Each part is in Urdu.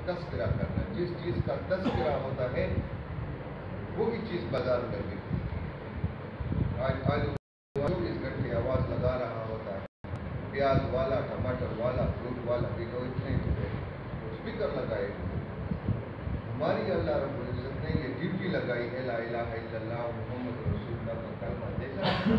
تذکرہ کرنا. جس چیز کا تذکرہ ہوتا ہے وہی چیز بازار میں بکتی ہے. آج آلو 24 گھنٹے آواز لگا رہا ہوتا ہے, پیاز والا, ٹماٹر والا, فروٹ والا بھی تو اتنے اسپیکر لگائے. ہماری اللہ رب العزت نے یہ ڈیوٹی لگائی ہے, لا الہ الا اللہ محمد رسول اللہ کا کلمہ دیکھا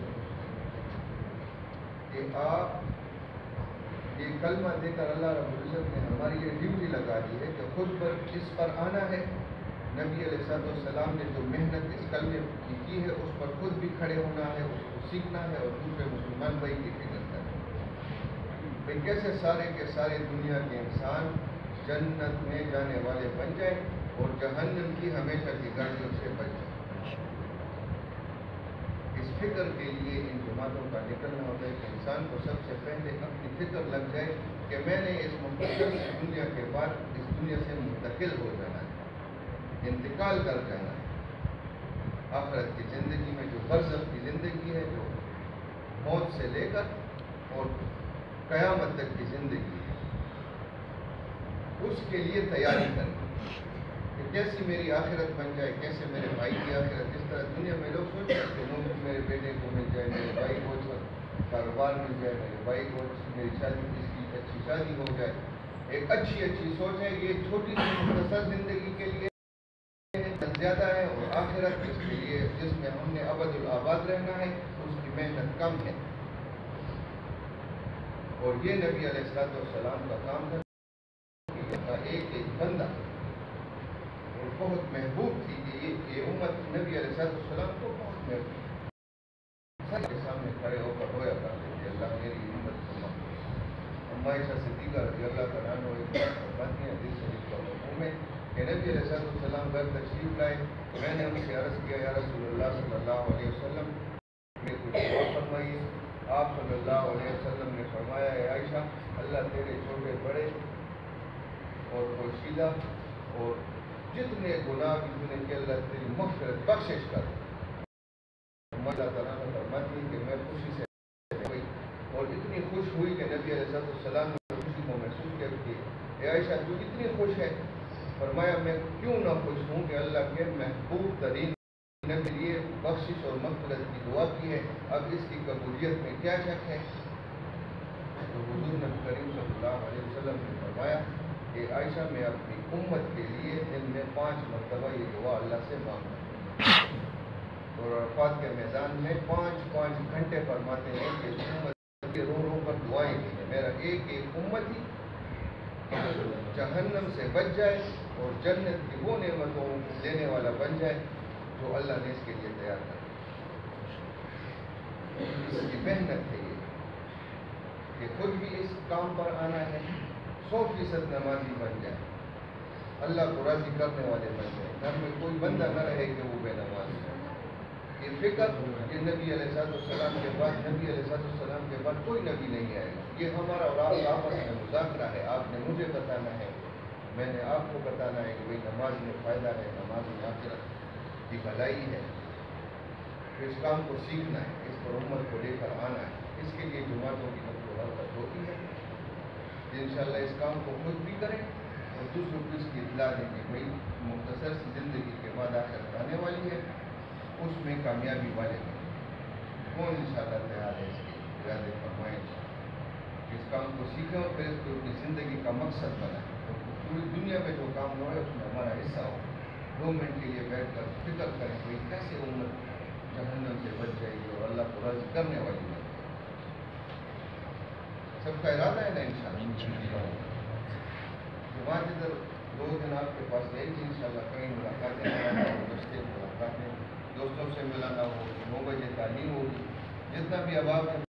کہ آپ یہ کلمہ دے کر اللہ رب العزت نے ہماری یہ ڈیوٹی لگا دی ہے کہ خود پر اس پر آنا ہے. نبی علیہ السلام نے جو محنت اس کلمے کی ہے اس پر خود بھی کھڑے ہونا ہے, اس کو سیکھنا ہے اور دوسرے مسلمان بھائی کی فکر کرنا ہے. کیسے سارے کے سارے دنیا کے انسان جنت میں جانے والے بن جائیں اور جہنم کی ہمیشہ کی گاڑیوں سے بچ جائیں. اس فکر کے لیے ان جماعتوں کا نکلنا ہوتا ہے کہ انسان کو سب سے پہلے اپنی فکر لگ جائے کہ میں نے اس مختصر دنیا کے بعد اس دنیا سے منتقل ہو جانا ہے, انتقال کر جانا ہے. آخرت کی زندگی میں جو برزخ کی زندگی ہے, جو موت سے لے کر اور قیامت تک کی زندگی ہے, اس کے لیے تیاری کرنی کہ کیسی میری آخرت بن جائے, کیسے میرے بھائی کی آخرت. اس طرح دنیا میں لوگ سوچتے ہیں کہ نوکری میرے بیٹے کو مل جائے, میرے بھائی کو کاروبار مل جائے, میرے بھائی کو میری شادی اس کی اچھی شادی ہو جائے. ایک اچھی سوچ ہے, یہ چھوٹی سی مختصر زندگی کے لیے زیادہ ہے, اور آخرت اس کے لیے جس میں ہم نے ابد الآباد رہنا ہے اس کی محنت کم ہے. اور یہ نبی علیہ السلام کا کام تھا. ایک بندہ اور بہت محبوب تھی کہ یہ امت نبی علیہ السلام کو بہت محبوب سب کے سامنے کھڑے ہو کر رویا کرتے تھے, اللہ میری امت کو معاف. عائشہ صدیقہ رضی اللہ تعالیٰ عنہ ایک بات فرماتی ہیں حدیث شریف کا مفہوم ہے کہ نبی علیہ السلام گھر تشریف لائے. میں نے ان سے عرض کیا, یا رسول اللہ صلی اللہ علیہ وسلم میں کچھ دعا فرمائیے. آپ صلی اللہ علیہ وسلم نے فرمایا, اے عائشہ اللہ تیرے چھوٹے بڑے اور پوشیدہ اور جتنے گناہ بھی تم نے کہ اللہ تیری مغفرت بخشش کر. اللہ تعالیٰ نے فرماتی ہے کہ میں خوشی سے ہوئی اور اتنی خوش ہوئی کہ نبی علیہ السلام نے خوشی کو محسوس کیا کہ اے عائشہ تو اتنی خوش ہے. فرمایا میں کیوں نہ خوش ہوں کہ اللہ کے محبوب ترین نے کے لیے بخشش اور مغفرت کی دعا کی ہے, اب اس کی قبولیت میں کیا شک ہے. تو حضور نبی کریم صلی اللہ علیہ وسلم نے فرمایا کہ عائشہ میں اپنی امت کے لیے دن میں 5 مرتبہ یہ دعا اللہ سے مانگتا ہوں. اور عرفات کے میدان میں 5 گھنٹے فرماتے ہیں کہ امت کے رو کر دعائیں کی ہیں, میرا ایک امت ہی جہنم سے بچ جائے اور جنت کی وہ نعمتوں دینے والا بن جائے جو اللہ نے اس کے لیے تیار کر. اس کی محنت ہے یہ کہ خود بھی اس کام پر آنا ہے, 100% نمازی بن جائے, اللہ کو راضی کرنے والے بن جائے, گھر میں کوئی بندہ نہ رہے کہ وہ بے نماز ہے. یہ فکر کہ نبی علیہ السلام کے بعد کوئی نبی نہیں آئے گا. یہ ہمارا اور آپ آپس میں مذاکرہ ہے. آپ نے مجھے بتانا ہے, میں نے آپ کو بتانا ہے کہ بھائی نماز میں فائدہ ہے, نماز میں آخرت کی بھلائی ہے. اس کام کو سیکھنا ہے, اس پر امت کو لے کر آنا ہے. اس کے لیے جماعتوں کی نقل و حرکت ہوتی ہے. انشاءاللہ اس کام کو خود بھی کریں اور دوسروں کو اس کی اطلاع دیں کہ بھائی مختصر سی زندگی کے بعد آخرت آنے والی ہے, اس میں کامیابی والے ہیں. کون انشاءاللہ تیار ہے اس کی ارادے فرمائیں اس کام کو سیکھیں اور پھر اس کو اپنی زندگی کا مقصد بنائیں. پوری دنیا میں جو کام ہو رہا ہے اس میں ہمارا حصہ ہو. 2 منٹ کے لیے بیٹھ کر فکر کریں کہ کیسے امت جہنم سے بچ جائے گی اور اللہ کو راضی کرنے والی بن جائے. سب کا ارادہ ہے نا انشاءاللہ. وہاں ادھر 2 دن آپ کے پاس رہے گی انشاءاللہ. کہیں ملاقاتیں دوستوں سے ملانا ہو, 9 بجے تعلیم ہوگی. جتنا بھی اب آپ